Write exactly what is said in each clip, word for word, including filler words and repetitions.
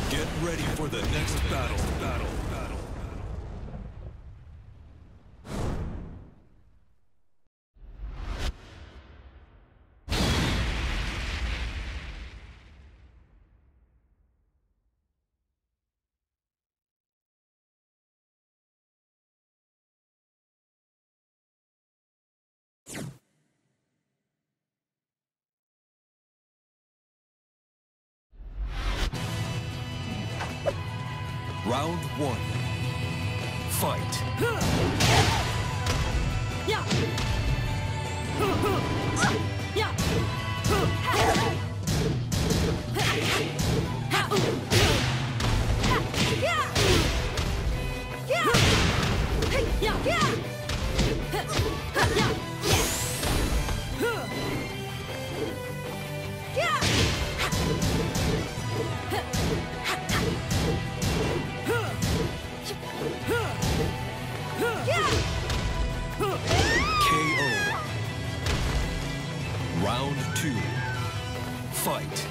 Get ready for the next battle. Battle. Battle. Round one. Fight. Yeah. Yeah. K O. Round two. Fight.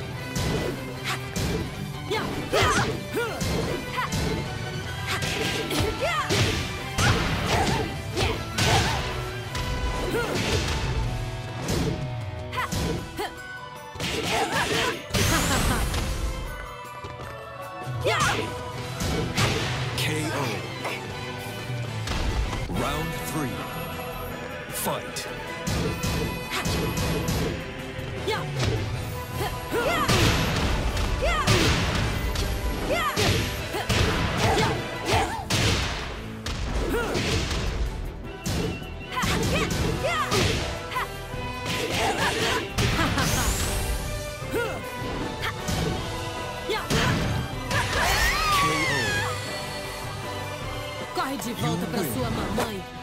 K O. Round three. Fight. Corre de volta pra sua mamãe.